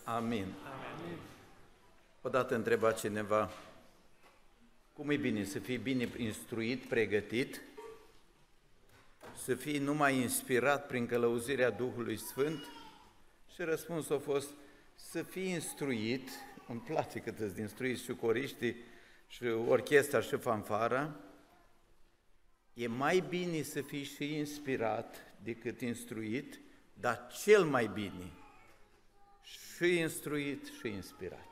Amin. Odată întreba cineva, cum e bine să fii bine instruit, pregătit, să fii numai inspirat prin călăuzirea Duhului Sfânt? Și răspunsul a fost să fii instruit, îmi place cât îți instruiți și coriștii, și orchestra și fanfara, e mai bine să fii și inspirat decât instruit, dar cel mai bine și instruit și inspirat.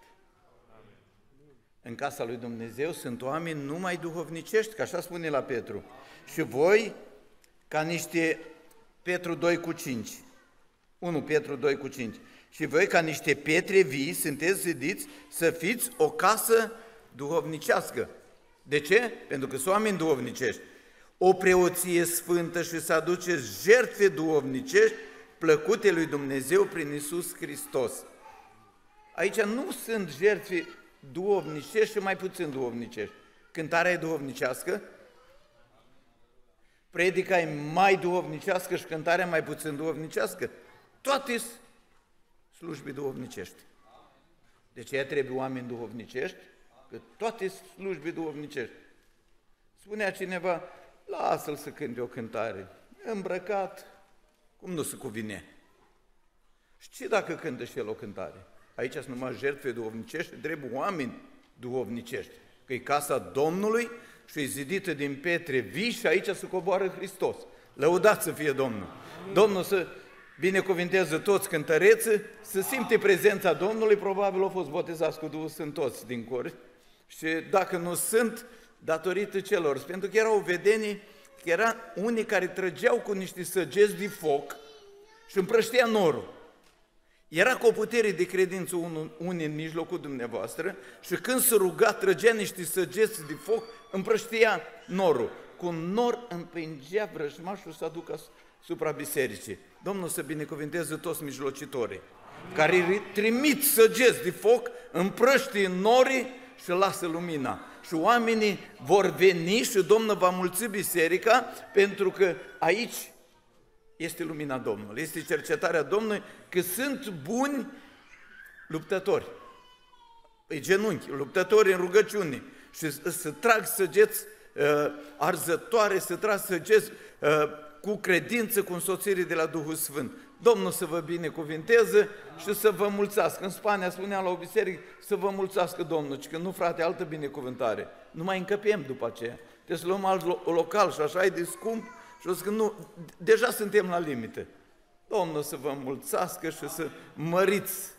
În casa lui Dumnezeu sunt oameni numai duhovnicești, că așa spune la Petru. Și voi, ca niște, Petru 2:5, 1 Petru 2:5, și voi, ca niște pietre vii, sunteți zidiți să fiți o casă duhovnicească. De ce? Pentru că sunt oameni duhovnicești. O preoție sfântă și să aduceți jertfe duhovnicești plăcute lui Dumnezeu prin Iisus Hristos. Aici nu sunt jertfe duhovnicești și mai puțin duhovnicești. Cântarea e duhovnicească, predica e mai duhovnicească și cântarea mai puțin duhovnicească. Toate slujbii duhovnicești. De ce trebuie oameni duhovnicești? Că toate slujbii duhovnicești. Spunea cineva, lasă-l să cânte o cântare, îmbrăcat, cum nu se cuvine. Și ce dacă cântă și el o cântare? Aici sunt numai jertfe duhovnicești, trebuie oameni duhovnicești, că e casa Domnului și e zidită din pietre vii și aici se coboară Hristos. Lăudați să fie Domnul! Domnul să binecuvinteze toți cântăreții, să simte prezența Domnului, probabil au fost botezați cu Duhul Sfânt toți din cor. Și dacă nu sunt, datorită celor, pentru că erau vedenii, că erau unii care trăgeau cu niște săgeți de foc și împrăștea norul. Era cu o putere de credință unii în mijlocul dumneavoastră și când se ruga, trăgea niște săgeți de foc, împrăștea norul. Cu un nor împingea vrăjmașul să aducă asupra bisericii. Domnul să binecuvinteze toți mijlocitorii, care trimit săgeți de foc, împrăștie norii și lasă lumina. Și oamenii vor veni și Domnul va mulți biserica, pentru că aici este lumina Domnului, este cercetarea Domnului, că sunt buni luptători, pe genunchi, luptători în rugăciune și să trag săgeți arzătoare, să trag săgeți cu credință, cu însoțire de la Duhul Sfânt. Domnul să vă binecuvinteze și să vă mulțească. În Spania spuneam la o biserică să vă mulțească Domnul, ci că nu, frate, altă binecuvântare. Nu mai încăpem după aceea. Trebuie să luăm alt local și așa e de scump. Și o zic că nu, deja suntem la limită. Domnul să vă mulțească și să măriți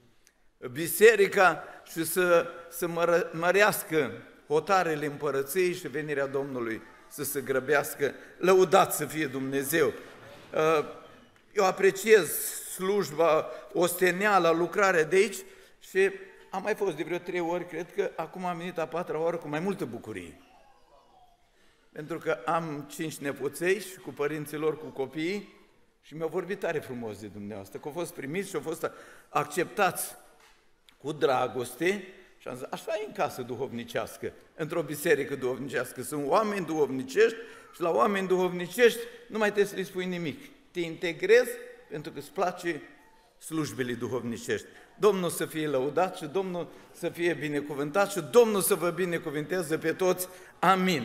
biserica și să mărească hotarele împărăției și venirea Domnului să se grăbească. Lăudați să fie Dumnezeu! Eu apreciez slujba, osteneala, lucrarea de aici și am mai fost de vreo 3 ori, cred că acum am venit a 4-a oară cu mai multă bucurie. Pentru că am 5 nepoței și cu părinții lor, cu copiii, și mi-au vorbit tare frumos de dumneavoastră, că au fost primiți și au fost acceptați cu dragoste și am zis, așa e în casă duhovnicească, într-o biserică duhovnicească, sunt oameni duhovnicești și la oameni duhovnicești nu mai trebuie să le spui nimic, te integrezi pentru că îți place slujbele duhovnicești. Domnul să fie lăudat și Domnul să fie binecuvântat și Domnul să vă binecuvânteze pe toți. Amin.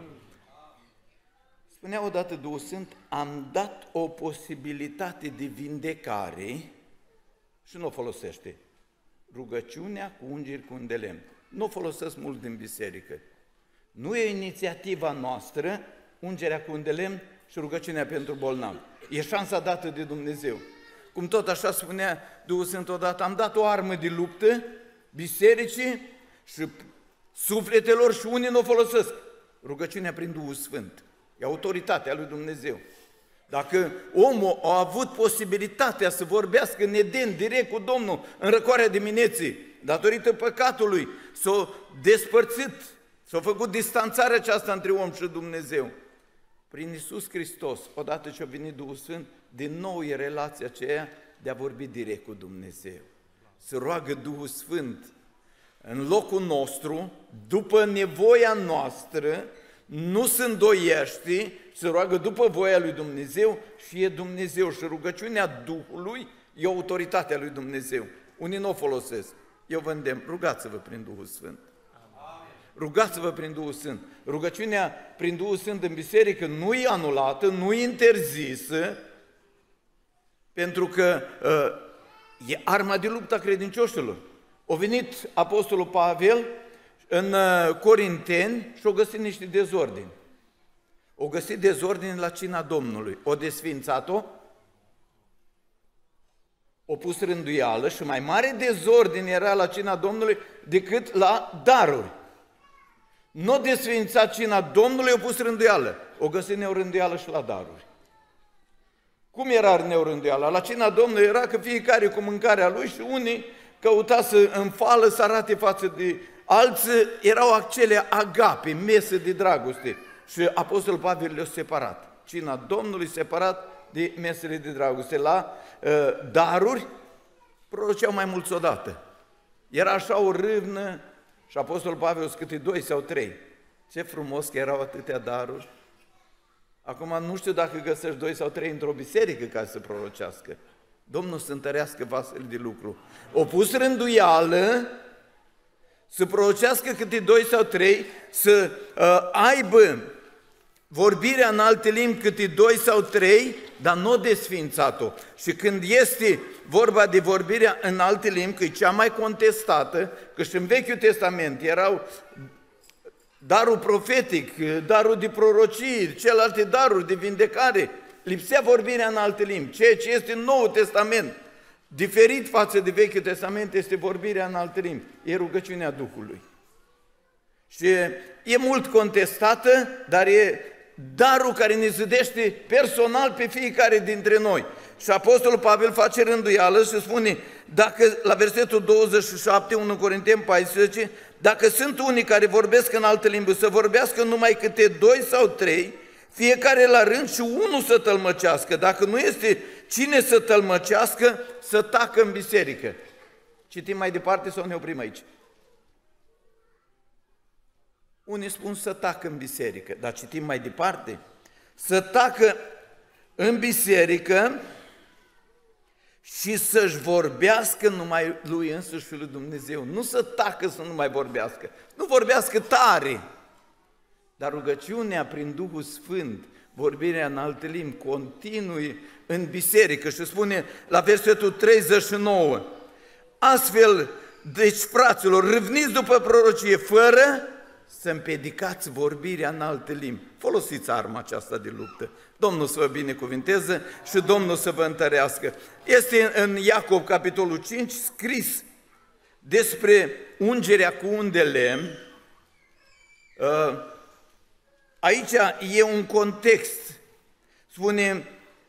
Spunea odată Duhul Sfânt, am dat o posibilitate de vindecare și nu o folosește. Rugăciunea cu ungeri cu îndelemn. Nu o folosesc mult din biserică. Nu e inițiativa noastră, ungerea cu îndelemn și rugăciunea pentru bolnavi. E șansa dată de Dumnezeu. Cum tot așa spunea Duhul Sfânt odată, am dat o armă de luptă bisericii și sufletelor și unii nu o folosesc. Rugăciunea prin Duhul Sfânt. E autoritatea lui Dumnezeu. Dacă omul a avut posibilitatea să vorbească în Eden, direct cu Domnul, în răcoarea dimineții, datorită păcatului, s-a despărțit, s-a făcut distanțarea aceasta între om și Dumnezeu. Prin Iisus Hristos, odată ce a venit Duhul Sfânt, din nou e relația aceea de a vorbi direct cu Dumnezeu. Se roagă Duhul Sfânt în locul nostru, după nevoia noastră, nu se îndoiește, se roagă după voia lui Dumnezeu și e Dumnezeu. Și rugăciunea Duhului e autoritatea lui Dumnezeu. unii nu o folosesc. Eu vă îndemn, rugați-vă prin Duhul Sfânt. Rugați-vă prin Duhul Sfânt. Rugăciunea prin Duhul Sfânt în biserică nu e anulată, nu e interzisă, pentru că e arma de luptă a credincioșilor. A venit Apostolul Pavel în Corinteni și a găsit niște dezordini. O găsit dezordini la cina Domnului. O desfințat-o, o pus rânduială și mai mare dezordine era la cina Domnului decât la daruri. Nu o desfințat cina Domnului, o pus rânduială. O găsit neorânduială și la daruri. Cum era neorânduiala? La cina Domnului era că fiecare cu mâncarea lui și unii căuta să înfală, să arate față de alții, erau acele agape, mese de dragoste. Și Apostolul Pavel le-a separat. Cina Domnului separat de mesele de dragoste. La daruri proroceau mai mulți odată. Era așa o râvnă și Apostolul Pavel scâte 2 sau 3. Ce frumos că erau atâtea daruri. Acum nu știu dacă găsești 2 sau 3 într-o biserică ca să prorocească. Domnul să întărească vasele de lucru. O pus rânduială să prorocească câte 2 sau 3, să aibă vorbirea în alte limbi câte 2 sau 3, dar nu desfințat-o. Și când este vorba de vorbirea în alte limbi, că e cea mai contestată, că și în Vechiul Testament erau darul profetic, darul de prorocii, celelalte daruri de vindecare, lipsea vorbirea în alte limbi. Ceea ce este în Noul Testament, diferit față de Vechiul Testament, este vorbirea în alte limbi, e rugăciunea Duhului. Și e mult contestată, dar e darul care ne zădește personal pe fiecare dintre noi. Și Apostolul Pavel face rânduială și spune, dacă, la versetul 27, 1 Corinteni 14, dacă sunt unii care vorbesc în altă limbă, să vorbească numai câte 2 sau 3, fiecare la rând și unul să tălmăcească. Dacă nu este cine să tălmăcească, să tacă în biserică. Citim mai departe sau ne oprim aici? Unii spun să tacă în biserică, dar citim mai departe. Să tacă în biserică și să-și vorbească numai lui însuși și lui Dumnezeu. Nu să tacă să nu mai vorbească. Nu vorbească tare, dar rugăciunea prin Duhul Sfânt, vorbirea în alte limbi, continui în biserică. Și spune la versetul 39, astfel, deci fraților, râvniți după prorocie, fără să împedicați vorbirea în alte limbi. Folosiți arma aceasta de luptă. Domnul să vă binecuvinteze și Domnul să vă întărească. Este în Iacob, capitolul 5, scris despre ungerea cu un de lemn. Aici e un context. Spune,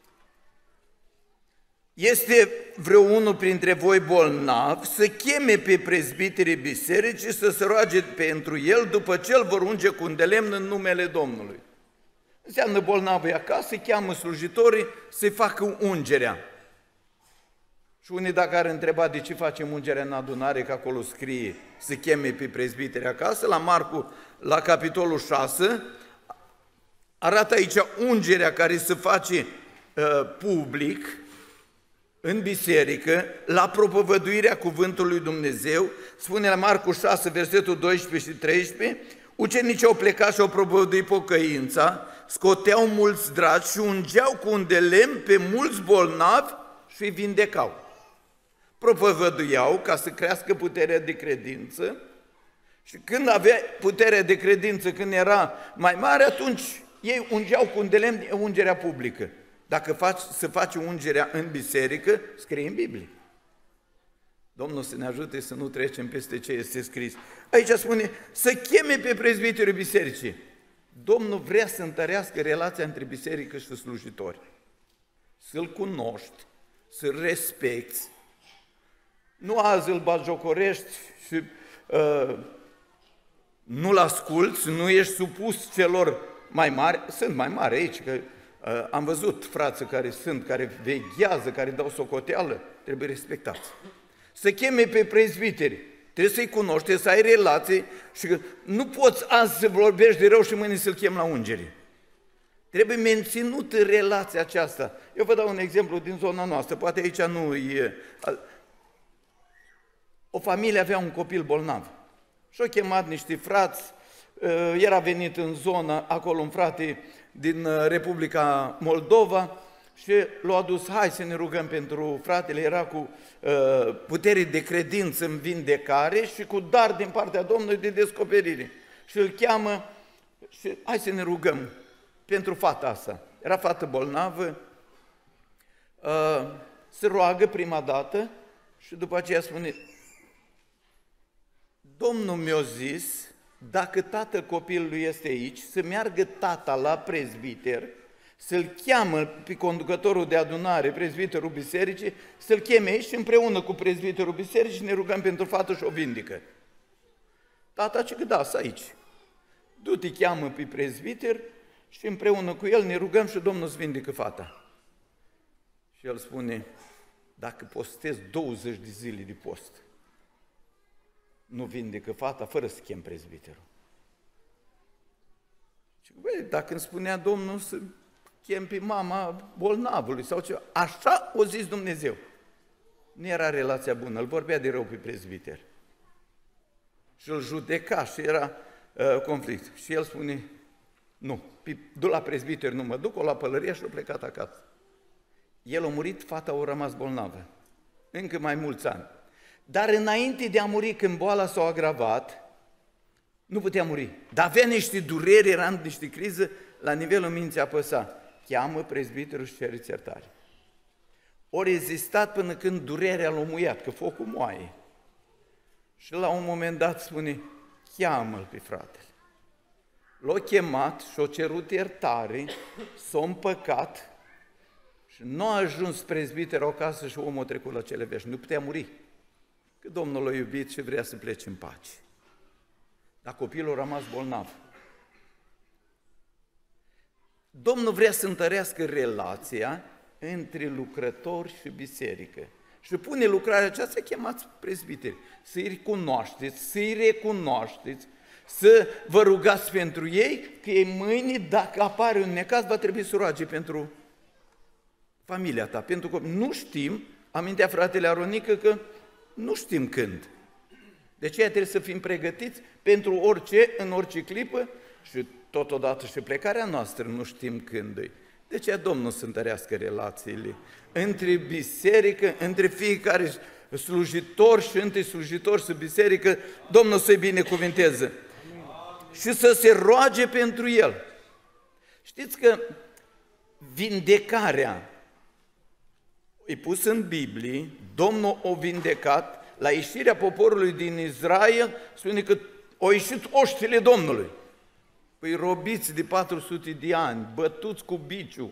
este vreunul printre voi bolnav, să cheme pe prezbiterii bisericii să se roage pentru el după ce îl vor unge cu un de lemn în numele Domnului. Înseamnă bolnavul e acasă, cheamă slujitorii să-i facă ungerea. Și unii dacă ar întreba de ce facem ungerea în adunare, că acolo scrie să cheme pe prezbiteri acasă, la Marcu, la capitolul 6, arată aici ungerea care se face public, în biserică, la propovăduirea cuvântului lui Dumnezeu, spune la Marcu 6, versetul 12 și 13, ucenicii au plecat și au propovăduit pocăința, scoteau mulți dragi și ungeau cu un de lemn pe mulți bolnavi și îi vindecau. Propovăduiau ca să crească puterea de credință și când avea puterea de credință, când era mai mare, atunci ei ungeau cu un de lemn, ungerea publică. Dacă să faci ungerea în biserică, scrie în Biblie. Domnul să ne ajute să nu trecem peste ce este scris. Aici spune să cheme pe prezbiterii bisericii. Domnul vrea să întărească relația între biserică și slujitori. Să-l cunoști, să-l respecti. Nu azi îl batjocorești și nu-l asculți, nu ești supus celor mai mari. Sunt mai mari aici, că am văzut frații care veghează, care dau socoteală, trebuie respectați. Să cheme pe prezbiteri, trebuie să-i cunoști, trebuie să ai relații și că nu poți azi să vorbești de rău și mâine să-l chem la ungere. Trebuie menținută relația aceasta. Eu vă dau un exemplu din zona noastră, poate aici nu e. o familie avea un copil bolnav și au chemat niște frați, era venit în zonă, acolo un frate din Republica Moldova și l-a adus, hai să ne rugăm pentru fratele, era cu putere de credință în vindecare și cu dar din partea Domnului de descoperire. Și îl cheamă și hai să ne rugăm pentru fata asta. Era fată bolnavă, se roagă prima dată și după aceea spune: Domnul mi-a zis, dacă tatăl copilului este aici, să meargă tata la prezbiter, să-l cheamă pe conducătorul de adunare, prezbiterul bisericii, să-l cheme aici și împreună cu prezbiterul bisericii ne rugăm pentru fată și o vindică. Tata zice că da, să aici. Du-te, cheamă pe prezbiter și împreună cu el ne rugăm și Domnul îți vindică fata. Și el spune: dacă postez 20 de zile de post, nu vindecă fata fără să chem prezbiterul. Și băi, dacă îmi spunea Domnul să chem pe mama bolnavului sau ceva, așa o zis Dumnezeu. Nu era relația bună, îl vorbea de rău pe prezbiter. Și îl judeca și era conflict. Și el spune: nu, du la prezbiter nu mă duc, o la pălăria și a plecat acasă. El a murit, fata a rămas bolnavă, încă mai mulți ani. Dar înainte de a muri, când boala s-a agravat, nu putea muri. Dar avea niște dureri, era în niște criză, la nivelul minții apăsa. Cheamă prezbiterul și cereți iertare. O rezistat până când durerea l-a muiat, că focul moaie. Și la un moment dat spune: cheamă-l pe fratele. L-a chemat și a cerut iertare, s-a împăcat și nu a ajuns prezbiterul acasă și omul a trecut la cele veșnice. Nu putea muri, că Domnul l-a iubit și vrea să plece în pace. Dar copilul a rămas bolnav. Domnul vrea să întărească relația între lucrători și biserică. Și pune lucrarea aceasta, chemați prezbiteri, să-i recunoașteți, să vă rugați pentru ei, că ei mâine, dacă apare un necaz, va trebui să roage pentru familia ta, pentru că nu știm, amintea fratele Aronică că nu știm când. De aceea trebuie să fim pregătiți pentru orice, în orice clipă și totodată și plecarea noastră nu știm când e. De aceea Domnul să întărească relațiile între biserică, între fiecare slujitor și între slujitor și biserică, Domnul să-i binecuvinteze și să se roage pentru el. Știți că vindecarea e pus în Biblie, Domnul o vindecat, la ieșirea poporului din Israel, spune că au ieșit oștile Domnului. Păi robiți de 400 de ani, bătuți cu biciu,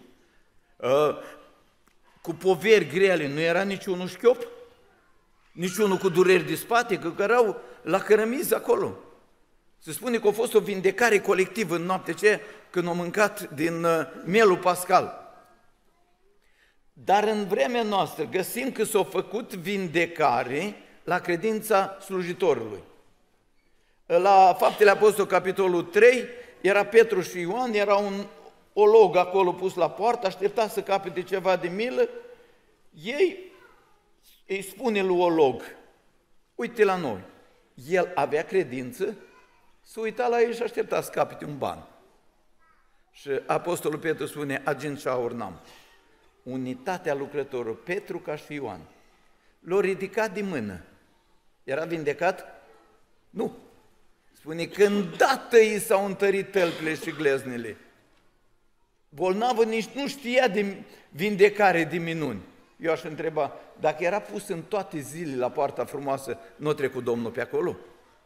cu poveri grele, nu era niciunul șchiop, niciunul cu dureri de spate, că erau la cărămizi acolo. Se spune că a fost o vindecare colectivă în noapte aceea când au mâncat din mielul pascal. Dar în vremea noastră găsim că s-a făcut vindecare la credința slujitorului. La Faptele Apostolului, capitolul 3, era Petru și Ioan, era un olog acolo pus la poartă, aștepta să capete ceva de milă. Îi spune lui olog: uite la noi. El avea credință, s-a uitat la ei și aștepta să capete un ban. Și Apostolul Petru spune: argint și aur n-am. Unitatea lucrătorilor, Petru ca și Ioan, l-a ridicat de mână. Era vindecat? Nu. Spune că îndată i s-au întărit tălpile și gleznele. Bolnavul nici nu știa de vindecare, de minuni. Eu aș întreba, dacă era pus în toate zilele la poarta frumoasă, nu a trecut Domnul pe acolo?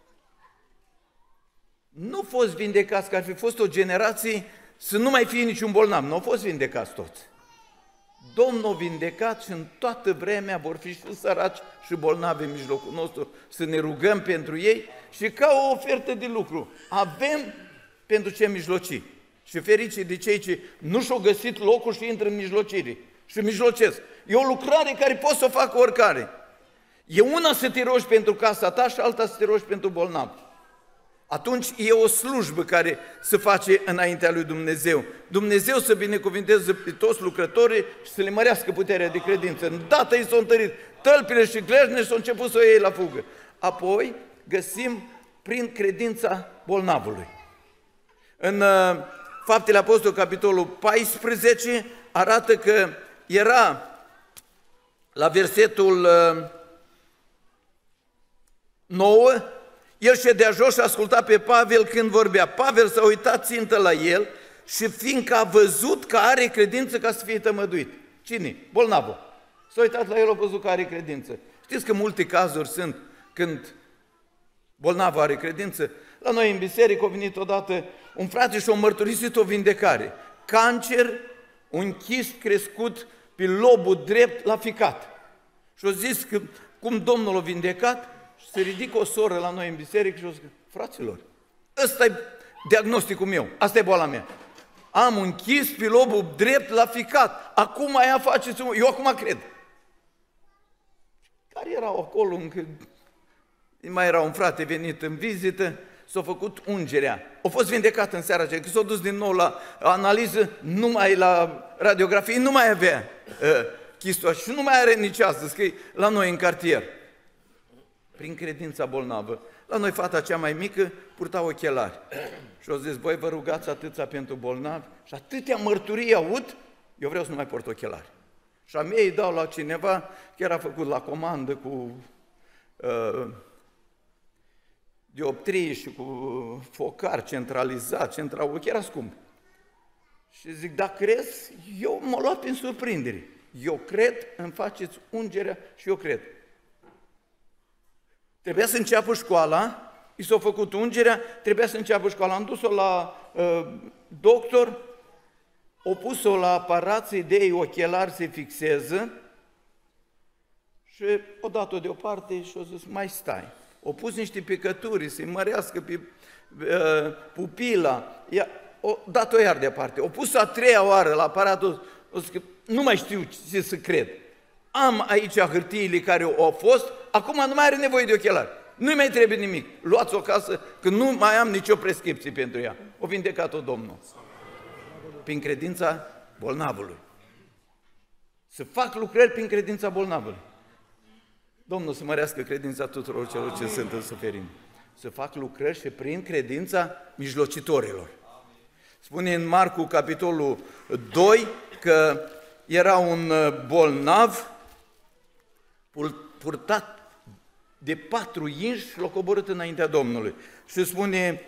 Nu fost vindecați, că ar fi fost o generație să nu mai fie niciun bolnav. Nu au fost vindecați toți. Domnul vindecat și în toată vremea vor fi și săraci și bolnavi în mijlocul nostru, să ne rugăm pentru ei și ca o ofertă de lucru. Avem pentru ce mijloci. Și fericii de cei ce nu și-au găsit locul și intră în mijlocire și mijlocesc. E o lucrare care poți să o facă oricare. E una să te rogi pentru casa ta și alta să te rogi pentru bolnav. Atunci e o slujbă care se face înaintea lui Dumnezeu. Dumnezeu să binecuvinteze pe toți lucrătorii și să le mărească puterea de credință. Îndată i s-a întărit tălpile și glejne și au început să o iei la fugă. Apoi găsim prin credința bolnavului. În Faptele Apostolului, capitolul 14, arată că era la versetul 9, el ședea jos și asculta pe Pavel când vorbea. Pavel s-a uitat țintă la el și fiindcă a văzut că are credință ca să fie tămăduit. Cine? Bolnavul. S-a uitat la el, a văzut că are credință. Știți că multe cazuri sunt când bolnavul are credință? La noi în biserică a venit odată un frate și a mărturisit o vindecare. Cancer, un chist crescut pe lobul drept la ficat. Și a zis că cum Domnul l-a vindecat, și se ridică o soră la noi în biserică și a zis, fraților, ăsta e diagnosticul meu, asta e boala mea. Am un chist pe lobul drept la ficat, acum aia faceți, eu acum cred. Care erau acolo încă? Mai era un frate venit în vizită, s-a făcut ungerea. A fost vindecat în seara aceea, că s-a dus din nou la analiză, numai la radiografie, nu mai avea chistul și nu mai are nici astăzi, că e la noi în cartier. Prin credința bolnavă. La noi fata cea mai mică purta ochelari. Și au zis, voi vă rugați atâția pentru bolnavi și atâtea mărturii aud, eu vreau să nu mai port ochelari. Și a mea îi dau la cineva, chiar a făcut la comandă cu dioptrii și cu focar centralizat, chiar era scump. Și zic, da crezi? Eu m-am luat prin surprindere. Eu cred, îmi faceți ungerea și eu cred. Trebuia să înceapă școala, i s-a făcut ungerea, trebuia să înceapă școala. Am dus-o la doctor, o pus-o la aparat să-i dea ochelari să-i fixeze și o dat-o deoparte și o zis, mai stai. O pus niște picături să-i mărească pe pupila, o dat-o iar deoparte. O pus a treia oară la aparatul, o zis că nu mai știu ce să cred. Am aici hârtiile care au fost, acum nu mai are nevoie de ochelari. Nu-i mai trebuie nimic. Luați-o acasă, că nu mai am nicio prescripție pentru ea. O vindecat-o Domnul. Prin credința bolnavului. Să fac lucrări prin credința bolnavului. Domnul să mărească credința tuturor celor ce sunt în suferință. Să fac lucrări și prin credința mijlocitorilor. Spune în Marcu, capitolul 2, că era un bolnav purtat de 4 inși și l-a coborât înaintea Domnului. Și spune,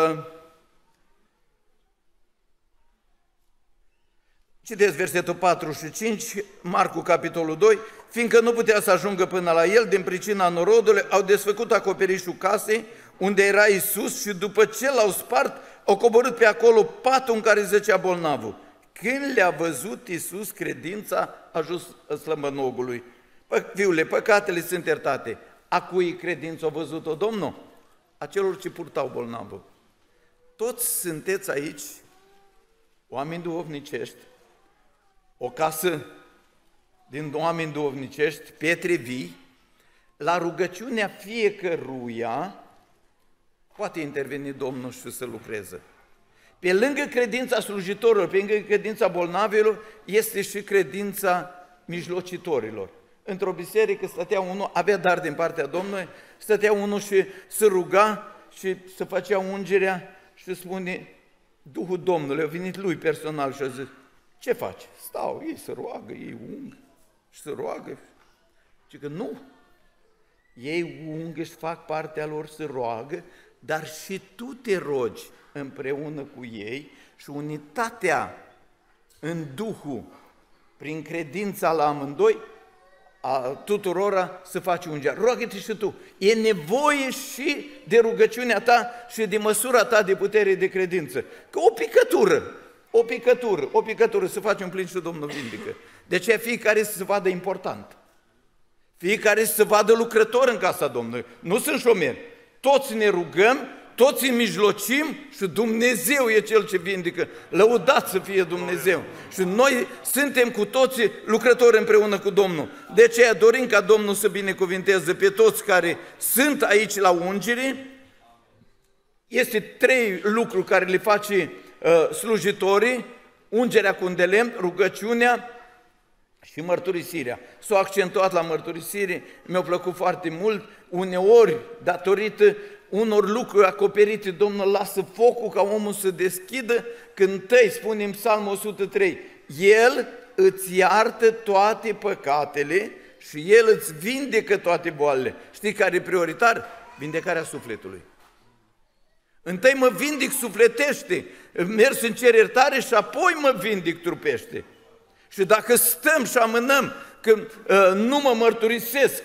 citeți versetul 4 și 5, Marcu, capitolul 2, fiindcă nu putea să ajungă până la el, din pricina norodului, au desfăcut acoperișul casei unde era Iisus și după ce l-au spart, au coborât pe acolo patul în care zăcea bolnavul. Când le-a văzut Iisus, credința a ajuns slăbănogului. Fiule, păcatele sunt iertate. A cui credință a văzut-o Domnul? A celor ce purtau bolnavul. Toți sunteți aici, oameni duhovnicești, o casă din oameni duhovnicești, pietre vii, la rugăciunea fiecăruia poate interveni Domnul și să lucreze. Pe lângă credința slujitorilor, pe lângă credința bolnavilor, este și credința mijlocitorilor. Într-o biserică stătea unul, avea dar din partea Domnului, stătea unul și se ruga și se făcea ungerea și spune, Duhul Domnului a venit lui personal și a zis, ce faci? Stau, ei se roagă, ei ung și se roagă. Și că nu, ei ungă și fac partea lor, se roagă, dar și tu te rogi împreună cu ei și unitatea în Duhul, prin credința la amândoi, a tuturora să faci ungerea. Roagă-te și tu. E nevoie și de rugăciunea ta și de măsura ta de putere de credință. Că o picătură să faci un plin și Domnul vindică. De aceea fiecare să se vadă important. Fiecare să se vadă lucrător în casa Domnului. Nu sunt șomeri. Toți ne rugăm, toți îi mijlocim și Dumnezeu e Cel ce vindică. Lăudat să fie Dumnezeu. Și noi suntem cu toții lucrători împreună cu Domnul. De aceea dorim ca Domnul să binecuvinteze pe toți care sunt aici la ungere. Este 3 lucruri care le face slujitorii: ungerea cu îndelemn, rugăciunea Și mărturisirea. S-a accentuat la mărturisire, mi-a plăcut foarte mult, uneori, datorită unor lucruri acoperite, Domnul lasă focul ca omul să deschidă, cântăi, spune în Psalmul 103, El îți iartă toate păcatele și El îți vindecă toate boalele. Știi care e prioritar? Vindecarea sufletului. Întâi mă vindic sufletește, mers în cer iertare și apoi mă vindic trupește. Și dacă stăm și amânăm că nu mă mărturisesc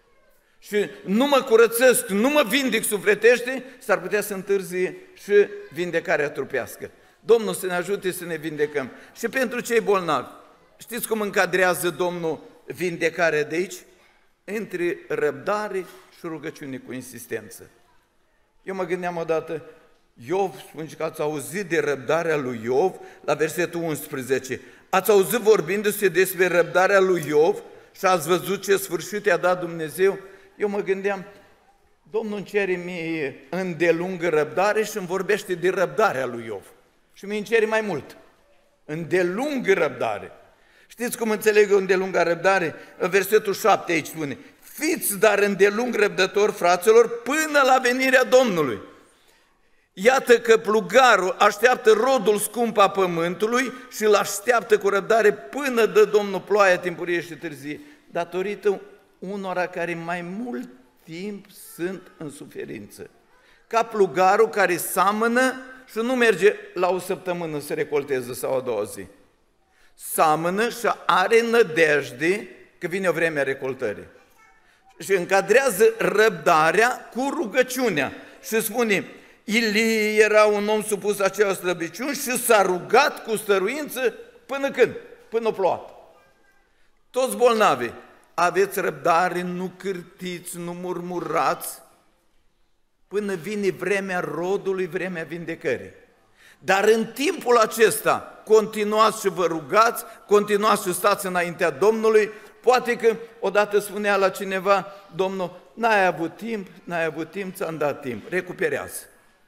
și nu mă curățesc, nu mă vindic sufletește, s-ar putea să întârzie și vindecarea trupească. Domnul să ne ajute să ne vindecăm. Și pentru cei bolnavi, știți cum încadrează Domnul vindecarea de aici? Între răbdare și rugăciune cu insistență. Eu mă gândeam odată, Iov, spune că ați auzit de răbdarea lui Iov, la versetul 11. Ați auzit vorbindu-se despre răbdarea lui Iov și ați văzut ce sfârșit i-a dat Dumnezeu? Eu mă gândeam, Domnul îmi cere mie îndelungă răbdare și îmi vorbește de răbdarea lui Iov. Și mi-i cere mai mult. Îndelungă răbdare. Știți cum înțeleg eu îndelunga răbdare? În versetul 7 aici spune, fiți dar îndelung răbdători, fraților, până la venirea Domnului. Iată că plugarul așteaptă rodul scump a pământului și îl așteaptă cu răbdare până dă Domnul ploaia timpurie și târzie, datorită unora care mai mult timp sunt în suferință. Ca plugarul care seamănă și nu merge la o săptămână să recolteze sau a doua zi. Seamănă și are nădejde că vine o vreme a recoltării. Și încadrează răbdarea cu rugăciunea și spune, Ilie era un om supus aceea slăbiciuni și s-a rugat cu stăruință până când? Până o plouat. Toți bolnavi, aveți răbdare, nu cârtiți, nu murmurați, până vine vremea rodului, vremea vindecării. Dar în timpul acesta, continuați și vă rugați, continuați și stați înaintea Domnului. Poate că odată spunea la cineva, Domnul, n-ai avut timp, ți-am dat timp, recuperează.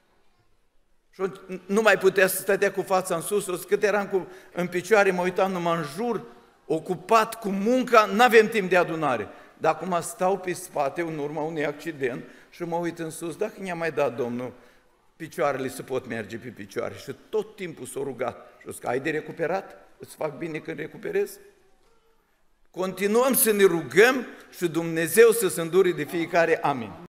Și nu mai putea să stătea cu fața în sus, cât eram în picioare, mă uitam numai în jur, ocupat cu munca, n-avem timp de adunare. Dar acum stau pe spate în urma unui accident și mă uit în sus, dacă mi-a mai dat Domnul picioarele să pot merge pe picioare. Și tot timpul s-a rugat. Și zic, ai de recuperat? Îți fac bine când recuperez? Continuăm să ne rugăm și Dumnezeu să se îndure de fiecare. Amin.